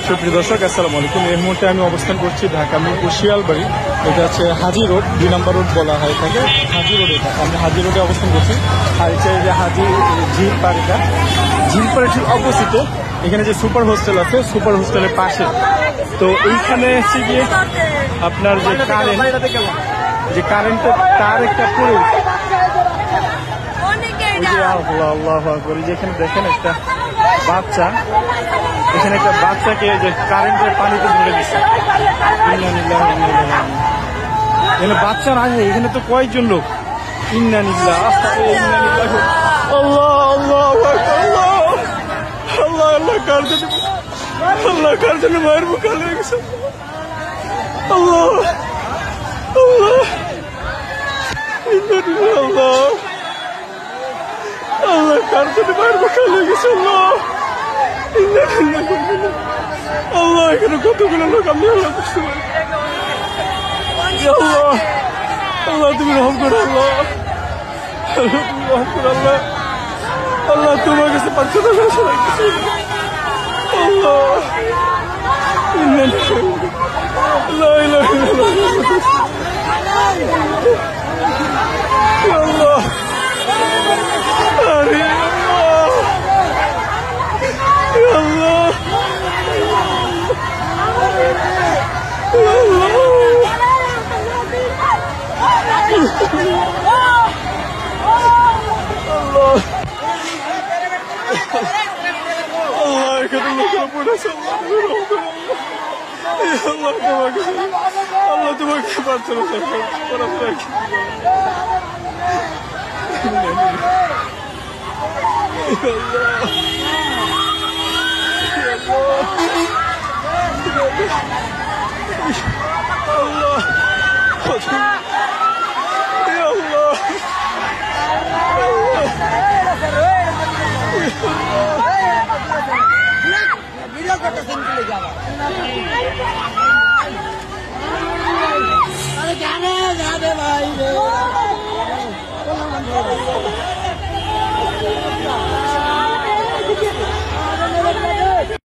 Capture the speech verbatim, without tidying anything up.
সুপ্রিয় দর্শক, আসসালামু আলাইকুম। এই মুহূর্তে আমি অবস্থান করছি ঢাকা মিরপুর শিয়ালবাড়ি। এটা হচ্ছে হাজি রোড, দুই নম্বর রোড বলা হয়ে থাকে। হাজি রোড, এটা আমি হাজি রোডে অবস্থান করছি। আর এটা যে হাজি ঝিল পাড়, এটা ঝিল পাড়ের ঠিক অপোজিটে এখানে যে সুপার হোস্টেল আছে, সুপার হোস্টেলের পাশে। তো এইখানে এসে গিয়ে আপনার যে কারেন্ট, যে কারেন্টের তার একটা পড়ে, আল্লাহ আল্লাহ আকবার, যেখানে দেখেন একটা বাচ্চা, এখানে একটা বাচ্চাকে যে কারেন্টের পানিতে ধরে দিচ্ছে। এখানে বাচ্চা না, এখানে তো কয়েকজন লোক। ইন্নানিল্লাহ, আল্লাহ আল্লাহ আল্লাহ আল্লাহ আল্লাহ, কার জন্য আল্লাহ কার জন্য মায়ের মুখ কাল হয়ে গেছে। আল্লাহ আল্লাহ আল্লাহ আল্লাহ, কার জন্য মায়ের মুখ কাল হয়ে গেছে। আল্লাহ আল্লাহ, এখানে কতগুলো লোক, আমি আল্লাহ বুঝতে পারি। আল্লাহ আল্লাহ, তুমি রহম করো। আল্লাহ আল্লাহ, তুমি রহম করো। আল্লাহ আল্লাহ, তোমার কাছে পাচ্ছ না। আল্লাহ আল্লাহ, আরে আল্লাহ আল্লাহ, এখানে লোকেরা পড়েছে। আল্লাহ তোমাকে, আল্লাহ তোমাকে পারছে না। আল্লাহ ভিডিও করতেছেন চলে যাবা। আরে জানে যাবে ভাই রে।